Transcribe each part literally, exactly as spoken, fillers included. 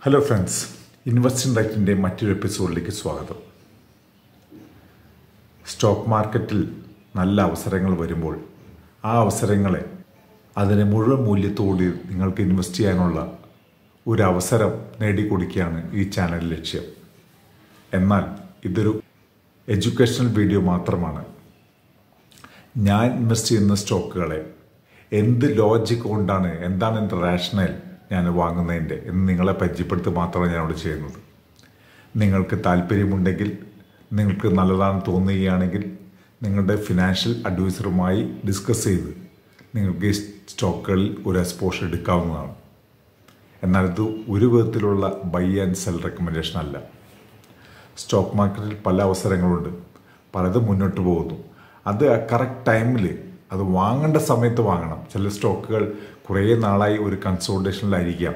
Hello friends, investing റൈറ്റിൻ്റെ മറ്റൊരു എപ്പിസോഡിലേക്ക് സ്വാഗതം. സ്റ്റോക്ക് മാർക്കറ്റിൽ നല്ല അവസരങ്ങൾ വരുമ്പോൾ ആ അവസരങ്ങളെ അതിനെ മുഴുവൻ മൂല്യത്തോടെ നിങ്ങൾക്ക് ഇൻവെസ്റ്റ് ചെയ്യാനുള്ള ഒരു അവസരം നേടിക്കൊടുക്കുകയാണ് ഈ ചാനൽ ലക്ഷ്യം. എന്നാൽ ഇതൊരു എഡ്യൂക്കേഷണൽ വീഡിയോ മാത്രമാണ്. ഞാൻ ഇൻവെസ്റ്റ് ചെയ്യുന്ന സ്റ്റോക്കുകളെ എന്ത് ലോജിക് കൊണ്ടാണ്, എന്താണ് എൻ്റെ റാഷണൽ ഞാൻ വാങ്ങുന്നതിൻ്റെ എന്ന് നിങ്ങളെ പരിചയപ്പെടുത്തുക മാത്രമാണ് ഞാനിവിടെ ചെയ്യുന്നത്. നിങ്ങൾക്ക് താല്പര്യമുണ്ടെങ്കിൽ, നിങ്ങൾക്ക് നല്ലതാണെന്ന് തോന്നുകയാണെങ്കിൽ നിങ്ങളുടെ ഫിനാൻഷ്യൽ അഡ്വൈസറുമായി ഡിസ്കസ് ചെയ്ത് നിങ്ങൾക്ക് ഈ സ്റ്റോക്കുകളിൽ ഒരു എക്സ്പോഷർ എടുക്കാവുന്നതാണ്. എന്നാൽ ഇത് ഒരു വിധത്തിലുള്ള ബൈ ആൻഡ് സെൽ റെക്കമെൻഡേഷൻ അല്ല. സ്റ്റോക്ക് മാർക്കറ്റിൽ പല അവസരങ്ങളുണ്ട്, പലതും മുന്നോട്ട് പോകുന്നു. അത് കറക്റ്റ് ടൈമിൽ അത് വാങ്ങേണ്ട സമയത്ത് വാങ്ങണം. ചില സ്റ്റോക്കുകൾ കുറേ നാളായി ഒരു കൺസോൾട്ടേഷനിലായിരിക്കാം,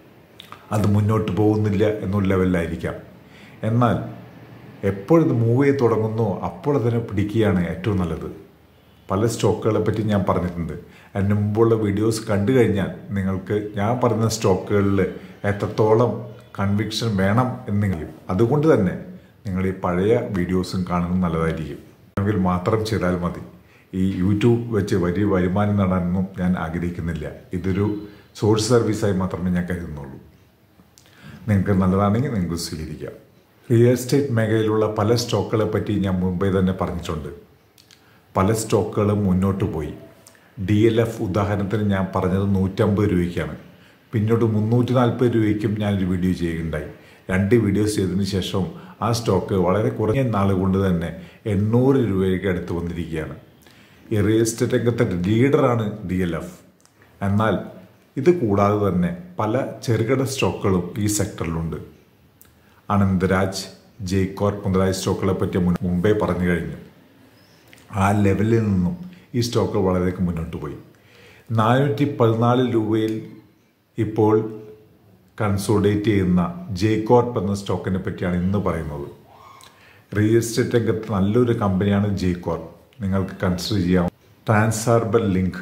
അത് മുന്നോട്ട് പോകുന്നില്ല എന്നുള്ള ലെവലിലായിരിക്കാം. എന്നാൽ എപ്പോഴത് മൂവ് ചെയ്ത് തുടങ്ങുന്നോ അപ്പോൾ അതിനെ പിടിക്കുകയാണ് ഏറ്റവും നല്ലത്. പല സ്റ്റോക്കുകളെ പറ്റി ഞാൻ പറഞ്ഞിട്ടുണ്ട്. അതിന് മുമ്പുള്ള വീഡിയോസ് കണ്ടു കഴിഞ്ഞാൽ നിങ്ങൾക്ക് ഞാൻ പറയുന്ന സ്റ്റോക്കുകളിൽ എത്രത്തോളം കൺവിക്ഷൻ വേണം എന്നെങ്കിലും, അതുകൊണ്ട് തന്നെ നിങ്ങൾ ഈ പഴയ വീഡിയോസും കാണുന്നത് നല്ലതായിരിക്കും. എങ്കിൽ മാത്രം ചെയ്താൽ മതി. ഈ യൂട്യൂബ് വെച്ച് വലിയ വരുമാനം നേടാനൊന്നും ഞാൻ ആഗ്രഹിക്കുന്നില്ല. ഇതൊരു സോഴ്സ് സർവീസായി മാത്രമേ ഞാൻ കരുതുന്നുള്ളൂ. നിങ്ങൾക്ക് നല്ലതാണെങ്കിൽ നിങ്ങൾക്ക് സ്വീകരിക്കാം. റിയൽ എസ്റ്റേറ്റ് മേഖലയിലുള്ള പല സ്റ്റോക്കുകളെ പറ്റി ഞാൻ മുമ്പേ തന്നെ പറഞ്ഞിട്ടുണ്ട്. പല സ്റ്റോക്കുകളും മുന്നോട്ട് പോയി. ഡി എൽ എഫ് ഉദാഹരണത്തിന് ഞാൻ പറഞ്ഞത് നൂറ്റമ്പത് രൂപയ്ക്കാണ്. പിന്നീട് മുന്നൂറ്റി നാൽപ്പത് രൂപയ്ക്കും ഞാനൊരു വീഡിയോ ചെയ്യുകയുണ്ടായി. രണ്ട് വീഡിയോസ് ചെയ്തതിന് ശേഷം ആ സ്റ്റോക്ക് വളരെ കുറഞ്ഞ നാൾ കൊണ്ട് തന്നെ എണ്ണൂറ് രൂപയ്ക്ക് അടുത്ത് വന്നിരിക്കുകയാണ്. ഈ റിയൽ എസ്റ്റേറ്റ് രംഗത്തെ ലീഡറാണ് ഡി എൽ എഫ്. എന്നാൽ ഇത് കൂടാതെ തന്നെ പല ചെറുകിട സ്റ്റോക്കുകളും ഈ സെക്ടറിലുണ്ട്. അനന്തരാജ്, ജയ്കോർപ്പ് മുതലായ സ്റ്റോക്കുകളെ പറ്റി മുമ്പേ പറഞ്ഞു കഴിഞ്ഞു. ആ ലെവലിൽ നിന്നും ഈ സ്റ്റോക്കുകൾ വളരെ മുന്നോട്ട് പോയി. നാനൂറ്റി പതിനാല് രൂപയിൽ ഇപ്പോൾ കൺസോളിഡേറ്റ് ചെയ്യുന്ന ജയ്കോർപ്പ് എന്ന സ്റ്റോക്കിനെ പറ്റിയാണ് ഇന്ന് പറയുന്നത്. റിയൽ എസ്റ്റേറ്റ് രംഗത്ത് നല്ലൊരു കമ്പനിയാണ് ജയ്കോർപ്പ്. നിങ്ങൾക്ക് കൺസിഡർ ചെയ്യാം. ട്രാൻസാർബൽ ലിങ്ക്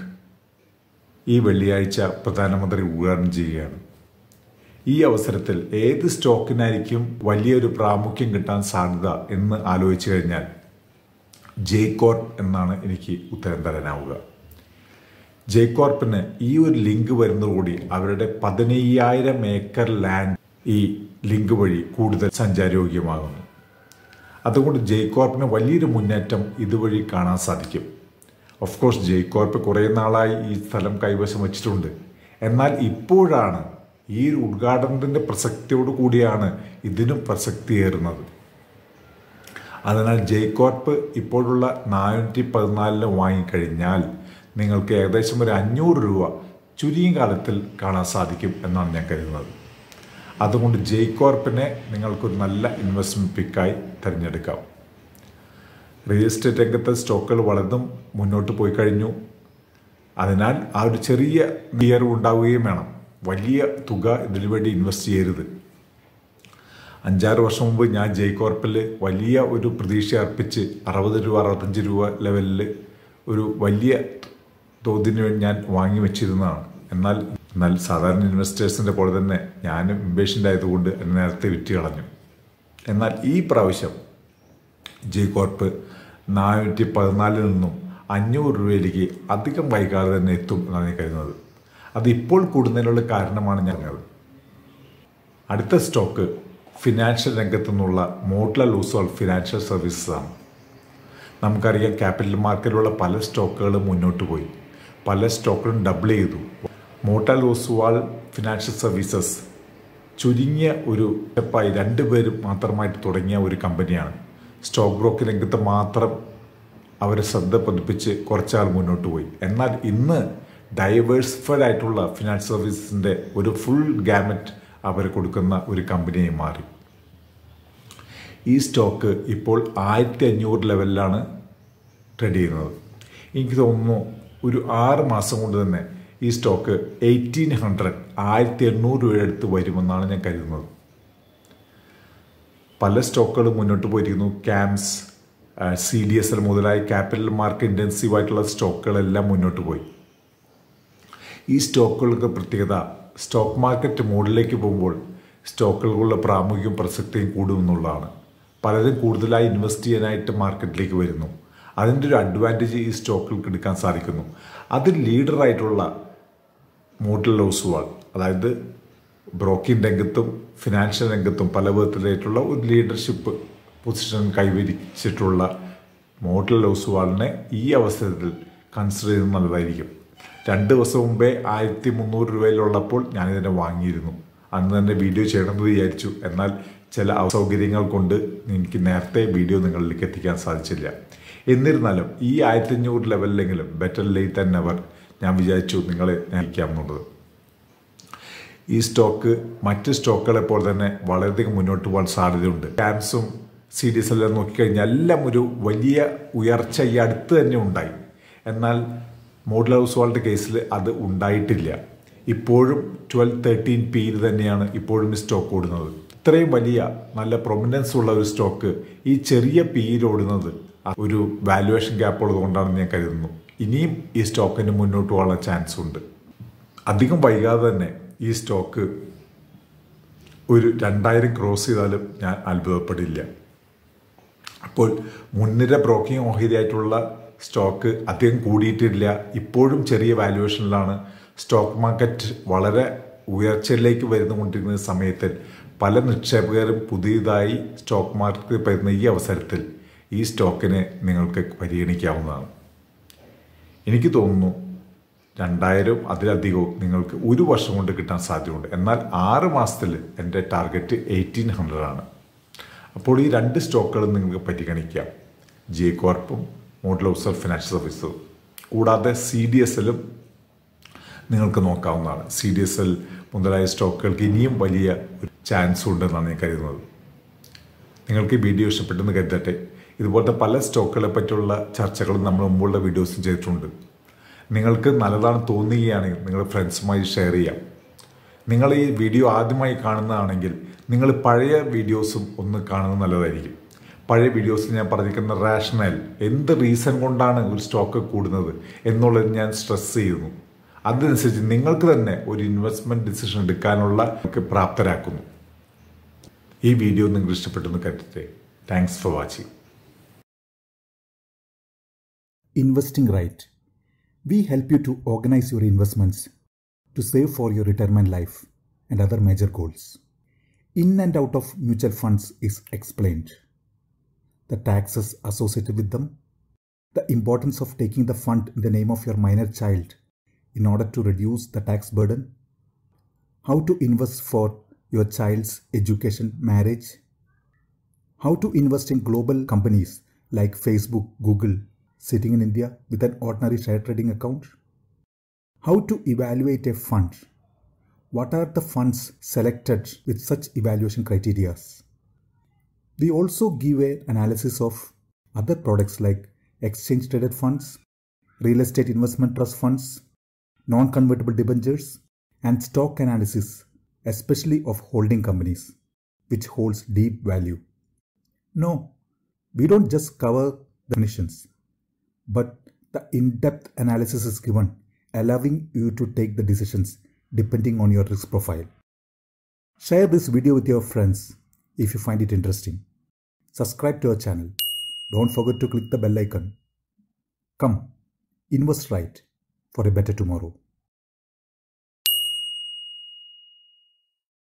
ഈ വെള്ളിയാഴ്ച പ്രധാനമന്ത്രി ഉദ്ഘാടനം ചെയ്യുകയാണ്. ഈ അവസരത്തിൽ ഏത് സ്റ്റോക്കിനായിരിക്കും വലിയൊരു പ്രാമുഖ്യം കിട്ടാൻ സാധ്യത എന്ന് ആലോചിച്ചു കഴിഞ്ഞാൽ ജയ്കോർപ്പ് എന്നാണ് എനിക്ക് ഉത്തരം തരാനാവുക. ജയ്കോർപ്പിന് ഈ ഒരു ലിങ്ക് വരുന്നതോടുകൂടി അവരുടെ പതിനയ്യായിരം ഏക്കർ ലാൻഡ് ഈ ലിങ്ക് വഴി കൂടുതൽ സഞ്ചാരയോഗ്യമാകുന്നു. അതുകൊണ്ട് ജയ്കോർപ്പിന് വലിയൊരു മുന്നേറ്റം ഇതുവഴി കാണാൻ സാധിക്കും. ഓഫ് കോഴ്സ് ജയ്കോർപ്പ് കുറേ നാളായി ഈ സ്ഥലം കൈവശം വച്ചിട്ടുണ്ട്. എന്നാൽ ഇപ്പോഴാണ് ഈ ഉദ്ഘാടനത്തിൻ്റെ പ്രസക്തിയോടു കൂടിയാണ് ഇതിനും പ്രസക്തിയേറുന്നത്. അതിനാൽ ജയ്കോർപ്പ് ഇപ്പോഴുള്ള നാനൂറ്റി പതിനാലിന് വാങ്ങിക്കഴിഞ്ഞാൽ നിങ്ങൾക്ക് ഏകദേശം ഒരു അഞ്ഞൂറ് രൂപ ചുരുങ്ങിയ കാലത്തിൽ കാണാൻ സാധിക്കും എന്നാണ് ഞാൻ കരുതുന്നത്. അതുകൊണ്ട് ജയ്കോർപ്പിനെ നിങ്ങൾക്കൊരു നല്ല ഇൻവെസ്റ്റ്മെൻറ്റ് പിക്കായി തിരഞ്ഞെടുക്കാം. റിയൽ എസ്റ്റേറ്റ് രംഗത്തെ സ്റ്റോക്കുകൾ വളർന്നും മുന്നോട്ട് പോയി കഴിഞ്ഞു. അതിനാൽ ആ ഒരു ചെറിയ വിയർവ് ഉണ്ടാവുകയും വേണം. വലിയ തുക ഇതിനു വേണ്ടി ഇൻവെസ്റ്റ് ചെയ്യരുത്. അഞ്ചാറ് വർഷം മുമ്പ് ഞാൻ ജയ്കോർപ്പിൽ വലിയ ഒരു പ്രതീക്ഷ അർപ്പിച്ച് അറുപത് രൂപ അറുപത്തഞ്ച് രൂപ ലെവലിൽ ഒരു വലിയ തോതിന് വേണ്ടി ഞാൻ വാങ്ങി വെച്ചിരുന്നതാണ്. എന്നാൽ എന്നാൽ സാധാരണ ഇൻവെസ്റ്റേഴ്സിൻ്റെ പോലെ തന്നെ ഞാനും ഇംപേഷ്യൻ്റ് ആയതുകൊണ്ട് നേരത്തെ വിറ്റ് കളഞ്ഞു. എന്നാൽ ഈ പ്രാവശ്യം ജയ്കോർപ്പ് നാനൂറ്റി പതിനാലിൽ നിന്നും അഞ്ഞൂറ് രൂപയിലേക്ക് അധികം വൈകാതെ തന്നെ എത്തും എന്നാണ് ഞാൻ കരുതുന്നത്. അത് ഇപ്പോൾ കൂടുന്നതിനുള്ള കാരണമാണ് ഞാൻ പറഞ്ഞത്. അടുത്ത സ്റ്റോക്ക് ഫിനാൻഷ്യൽ രംഗത്തു നിന്നുള്ള മോട്ടിലാൽ ഓസ്വാൾ ഫിനാൻഷ്യൽ സർവീസസ് ആണ്. നമുക്കറിയാം, ക്യാപിറ്റൽ മാർക്കറ്റിലുള്ള പല സ്റ്റോക്കുകളും മുന്നോട്ട് പോയി. പല സ്റ്റോക്കുകളും ഡബിൾ ചെയ്തു. മോട്ടിലാൽ ഓസ്വാൾ ഫിനാൻഷ്യൽ സർവീസസ് ചുരുങ്ങിയ ഒരു സ്റ്റെപ്പായി രണ്ടുപേരും മാത്രമായിട്ട് തുടങ്ങിയ ഒരു കമ്പനിയാണ്. സ്റ്റോക്ക് ബ്രോക്കിംഗ് രംഗത്ത് മാത്രം അവരെ ശ്രദ്ധ പതിപ്പിച്ച് കുറച്ചാൾ മുന്നോട്ട് പോയി. എന്നാൽ ഇന്ന് ഡൈവേഴ്സിഫൈഡ് ആയിട്ടുള്ള ഫിനാൻഷ്യൽ സർവീസസിൻ്റെ ഒരു ഫുൾ ഗാമറ്റ് അവർ കൊടുക്കുന്ന ഒരു കമ്പനിയായി മാറി. ഈ സ്റ്റോക്ക് ഇപ്പോൾ ആയിരത്തി അഞ്ഞൂറ് ലെവലിലാണ് ട്രേഡ് ചെയ്യുന്നത്. എനിക്ക് തോന്നുന്നു ഒരു ആറ് മാസം കൊണ്ട് തന്നെ ഈ സ്റ്റോക്ക് എയ്റ്റീൻ ഹൺഡ്രഡ് ആയിരത്തി എണ്ണൂറ് രൂപയുടെ അടുത്ത് വരുമെന്നാണ് ഞാൻ കരുതുന്നത്. പല സ്റ്റോക്കുകളും മുന്നോട്ട് പോയിരിക്കുന്നു. CAMS, C D S L മുതലായ ക്യാപിറ്റൽ മാർക്കറ്റ് ഇൻറ്റൻസീവ് ആയിട്ടുള്ള സ്റ്റോക്കുകളെല്ലാം മുന്നോട്ട് പോയി. ഈ സ്റ്റോക്കുകൾക്ക് പ്രത്യേകത സ്റ്റോക്ക് മാർക്കറ്റ് മോഡിലേക്ക് പോകുമ്പോൾ സ്റ്റോക്കുകളുടെ പ്രാമുഖ്യം പ്രസക്തിയും കൂടുമെന്നുള്ളതാണ്. പലരും കൂടുതലായി ഇൻവെസ്റ്റ് ചെയ്യാനായിട്ട് മാർക്കറ്റിലേക്ക് വരുന്നു. അതിൻ്റെ ഒരു അഡ്വാൻറ്റേജ് ഈ സ്റ്റോക്കുകൾക്ക് എടുക്കാൻ സാധിക്കുന്നു. അതിൽ ലീഡറായിട്ടുള്ള മോട്ടിൽ ഓസ്വാൾ, അതായത് ബ്രോക്കിംഗ് രംഗത്തും ഫിനാൻഷ്യൽ രംഗത്തും പല വിധത്തിലായിട്ടുള്ള ഒരു ലീഡർഷിപ്പ് പൊസിഷൻ കൈവരിച്ചിട്ടുള്ള മോട്ടിൽ ഓസ്വാളിനെ ഈ അവസരത്തിൽ കൺസിഡർ ചെയ്യുന്നത് നല്ലതായിരിക്കും. രണ്ട് ദിവസം മുമ്പേ ആയിരത്തി മുന്നൂറ് രൂപയിലുള്ളപ്പോൾ ഞാനിതിനെ വാങ്ങിയിരുന്നു. അന്ന് തന്നെ വീഡിയോ ചെയ്യണമെന്ന് വിചാരിച്ചു. എന്നാൽ ചില അസൗകര്യങ്ങൾ കൊണ്ട് എനിക്ക് നേരത്തെ വീഡിയോ നിങ്ങളിലേക്ക് എത്തിക്കാൻ സാധിച്ചില്ല. എന്നിരുന്നാലും ഈ ആയിരത്തി അഞ്ഞൂറ് ലെവലിലെങ്കിലും ബെറ്റർ ലേറ്റ് ദാൻ നെവർ ഞാൻ വിചാരിച്ചു നിങ്ങളെ നയിക്കാമെന്നുള്ളത്. ഈ സ്റ്റോക്ക് മറ്റ് സ്റ്റോക്കുകളെ പോലെ തന്നെ വളരെയധികം മുന്നോട്ട് പോകാൻ സാധ്യതയുണ്ട്. ക്യാൻസും സി ഡി എസ് എല്ലാം നോക്കിക്കഴിഞ്ഞാൽ എല്ലാം ഒരു വലിയ ഉയർച്ച ഈ അടുത്ത് തന്നെ ഉണ്ടായി. എന്നാൽ മോട്ടിൽ ഓസ്വാളിൻ്റെ കേസിൽ അത് ഉണ്ടായിട്ടില്ല. ഇപ്പോഴും ട്വൽവ് തേർട്ടീൻ പിയിൽ തന്നെയാണ് ഇപ്പോഴും ഈ സ്റ്റോക്ക് ഓടുന്നത്. ഇത്രയും വലിയ നല്ല പ്രൊമിനൻസ് ഉള്ള ഒരു സ്റ്റോക്ക് ഈ ചെറിയ പിയിൽ ഓടുന്നത് ഒരു വാല്യുവേഷൻ ഗ്യാപ്പ് ഉള്ളതുകൊണ്ടാണെന്ന് ഞാൻ കരുതുന്നു. ഇനിയും ഈ സ്റ്റോക്കിന് മുന്നോട്ട് പോകാനുള്ള ചാൻസ് ഉണ്ട്. അധികം വൈകാതെ തന്നെ ഈ സ്റ്റോക്ക് ഒരു രണ്ടായിരം ക്രോസ് ചെയ്താലും ഞാൻ അത്ഭുതപ്പെടില്ല. അപ്പോൾ മുൻനിര ബ്രോക്കിംഗ് ഓഹരിയായിട്ടുള്ള സ്റ്റോക്ക് അധികം കൂടിയിട്ടില്ല. ഇപ്പോഴും ചെറിയ വാല്യുവേഷനിലാണ്. സ്റ്റോക്ക് മാർക്കറ്റ് വളരെ ഉയർച്ചയിലേക്ക് വരുന്നുകൊണ്ടിരിക്കുന്ന സമയത്തിൽ പല നിക്ഷേപകരും പുതിയതായി സ്റ്റോക്ക് മാർക്കറ്റിൽ വരുന്ന ഈ അവസരത്തിൽ ഈ സ്റ്റോക്കിനെ നിങ്ങൾക്ക് പരിഗണിക്കാവുന്നതാണ്. എനിക്ക് തോന്നുന്നു രണ്ടായിരം അതിലധികവും നിങ്ങൾക്ക് ഒരു വർഷം കൊണ്ട് കിട്ടാൻ സാധ്യതയുണ്ട്. എന്നാൽ ആറ് മാസത്തിൽ എൻ്റെ ടാർഗറ്റ് എയ്റ്റീൻ ഹൺഡ്രഡ് ആണ്. അപ്പോൾ ഈ രണ്ട് സ്റ്റോക്കുകളും നിങ്ങൾക്ക് പരിഗണിക്കാം. ജെ കോർപ്പും മോട്ടിൽ ഓസ്വാൾ ഫിനാൻഷ്യൽ സർവീസും. കൂടാതെ സി ഡി എസ് എല്ലും നിങ്ങൾക്ക് നോക്കാവുന്നതാണ്. സി ഡി എസ് എൽ മുതലായ സ്റ്റോക്കുകൾക്ക് ഇനിയും വലിയ ഒരു ചാൻസ് ഉണ്ടെന്നാണ് ഞാൻ കരുതുന്നത്. നിങ്ങൾക്ക് ഈ വീഡിയോ ഇഷ്ടപ്പെട്ടെന്ന് കരുതട്ടെ. ഇതുപോലത്തെ പല സ്റ്റോക്കുകളെ പറ്റിയുള്ള ചർച്ചകളും നമ്മൾ മുമ്പുള്ള വീഡിയോസും ചെയ്തിട്ടുണ്ട്. നിങ്ങൾക്ക് നല്ലതാണ് തോന്നുകയാണെങ്കിൽ നിങ്ങളുടെ ഫ്രണ്ട്സുമായി ഷെയർ ചെയ്യാം. നിങ്ങൾ ഈ വീഡിയോ ആദ്യമായി കാണുന്നതാണെങ്കിൽ നിങ്ങൾ പഴയ വീഡിയോസും ഒന്ന് കാണുന്നത് നല്ലതായിരിക്കും. പഴയ വീഡിയോസിൽ ഞാൻ പറഞ്ഞിരിക്കുന്ന റാഷണൽ എന്ത് റീസൺ കൊണ്ടാണ് ഒരു സ്റ്റോക്ക് കൂടുന്നത് എന്നുള്ളത് ഞാൻ സ്ട്രെസ് ചെയ്യുന്നു. അതനുസരിച്ച് നിങ്ങൾക്ക് തന്നെ ഒരു ഇൻവെസ്റ്റ്മെൻറ്റ് ഡിസിഷൻ എടുക്കാനുള്ള പ്രാപ്തരാക്കുന്നു. ഈ വീഡിയോ നിങ്ങൾക്ക് ഇഷ്ടപ്പെട്ടെന്ന് കരുതട്ടെ. Thanks for watching. Investing Right. We help you to organize your investments to save for your retirement life and other major goals. In and out of mutual funds is explained. The taxes associated with them, the importance of taking the fund in the name of your minor child in order to reduce the tax burden, how to invest for your child's education, marriage, how to invest in global companies like Facebook, Google, sitting in India with an ordinary share trading account, how to evaluate a fund, what are the funds selected with such evaluation criteria. We also give an analysis of other products like exchange traded funds, real estate investment trust funds, non-convertible debentures, and stock analysis, especially of holding companies, which holds deep value. No, we don't just cover the definitions, but the in-depth analysis is given, allowing you to take the decisions depending on your risk profile. Share this video with your friends if you find it interesting. Subscribe to our channel. Don't forget to click the bell icon. Come, invest right for a better tomorrow.